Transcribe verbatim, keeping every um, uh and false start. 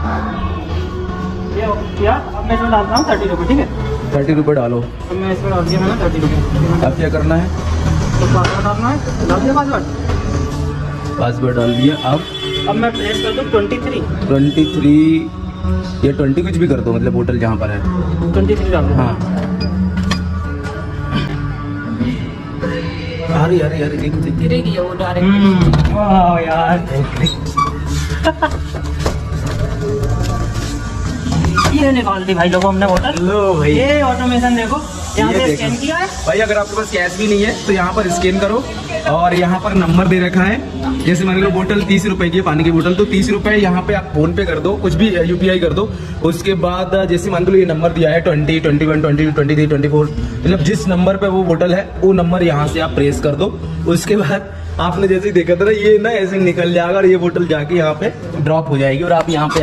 ये किया, अब मैं इसमें डाल रहा हूँ थर्टी रुपये। ठीक है, थर्टी रुपये डालो। अब मैं इसमें डाल दिया मैंने थर्टी रुपये। अब क्या करना है? तो पासवर्ड डालना है, डाल दिया पासवर्ड। पासवर्ड डाल दिया। अब अब मैं प्रेस कर दूँ ट्वेंटी थ्री। ट्वेंटी थ्री या ट्वेंटी कुछ भी कर दो, मतलब होटल जहाँ पर है। ट्वेंटी थ्री डाल दो। हाँ, अरे अरे अरे देख देख गिरेगी वो डायरेक्ट। वाह यार, ये निकाल दी भाई लोगों हमने होटल। लो भाई, ये ऑटोमेशन देखो, यहाँ ये से देखो। स्कैन किया है भाई अगर आपके पास कैश भी नहीं है तो यहाँ पर स्कैन करो और यहाँ पर नंबर दे रखा है। जैसे मान लो बोतल तीस रुपए की है, पानी की बोतल, तो तीस रुपए यहाँ पे आप फोन पे कर दो, कुछ भी यूपीआई कर दो। उसके बाद जैसे मान लो ये नंबर दिया है twenty, twenty one, twenty two, twenty three, twenty four, मतलब जिस नंबर पे वो बोतल है वो नंबर यहाँ से आप प्रेस कर दो। उसके बाद आपने जैसे ही देखा था ना, ये ना ऐसे निकल जाएगा और ये बोतल जाके यहाँ पे ड्रॉप हो जाएगी और आप यहाँ पे